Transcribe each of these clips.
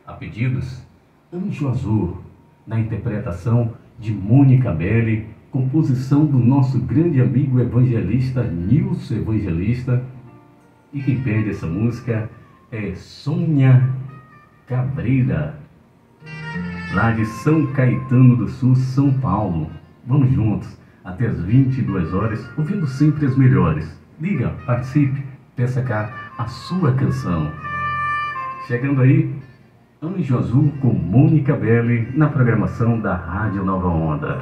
a pedidos, Anjo Azul, na interpretação de Mônica Belli, composição do nosso grande amigo evangelista Nilson Evangelista. E quem pede essa música é Sônia Cabreira, lá de São Caetano do Sul, São Paulo. Vamos juntos até as 22 horas, ouvindo sempre as melhores. Liga, participe, peça cá a sua canção. Chegando aí, Anjo Azul com Mônica Belli na programação da Rádio Nova Onda.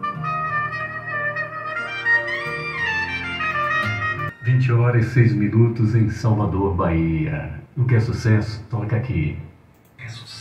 20 horas e 6 minutos em Salvador, Bahia. O que é sucesso, toca aqui. É sucesso.